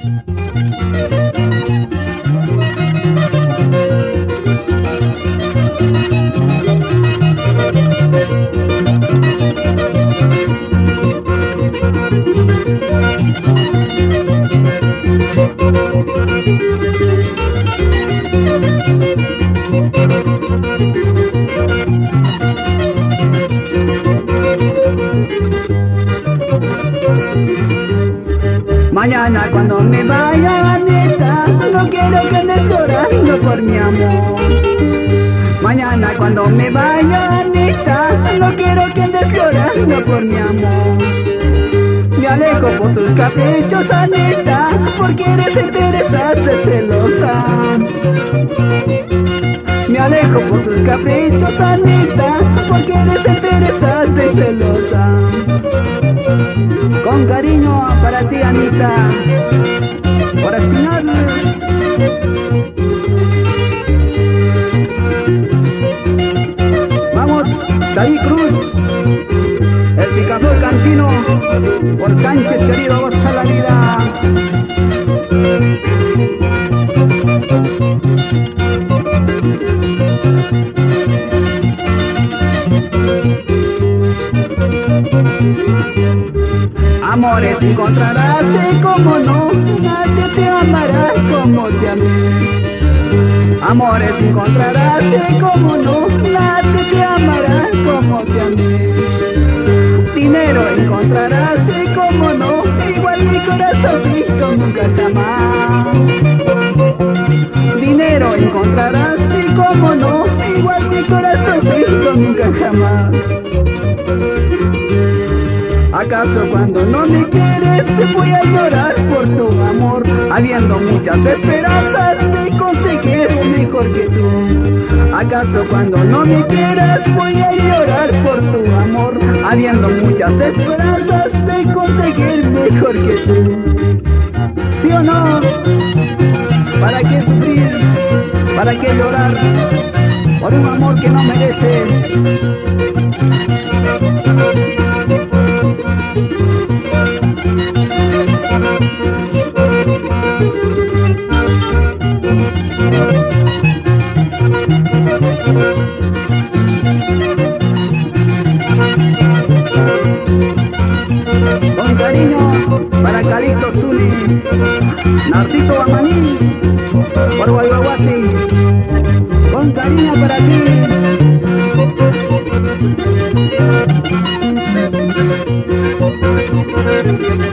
Mañana cuando me vaya, Anita, no quiero que andes llorando por mi amor. Mañana cuando me vaya, Anita, no quiero que andes llorando por mi amor. Me alejo por tus caprichos, Anita, porque eres interesante, celosa. Me alejo por tus caprichos, Anita, porque eres interesante y celosa. Con cariño para ti, Anita, por Espinal. Vamos, David Cruz, el picador canchino, por Canches, querido, goza la vida. Amores encontrarás, como no, nadie te amará como te amé. Amores encontrarás, como no, nadie te amará como te amé. Dinero encontrarás, como no, igual mi corazoncito nunca jamás. Dinero encontrarás, como no, igual mi corazoncito nunca jamás. ¿Acaso cuando no me quieres voy a llorar por tu amor? Habiendo muchas esperanzas de conseguir mejor que tú. ¿Acaso cuando no me quieras voy a llorar por tu amor? Habiendo muchas esperanzas de conseguir mejor que tú. ¿Sí o no? ¿Para qué sufrir? ¿Para qué llorar por un amor que no merece? Con cariño para Calixto Zuli, Narciso Bamaní, por Guayguaguasi. Con cariño para ti.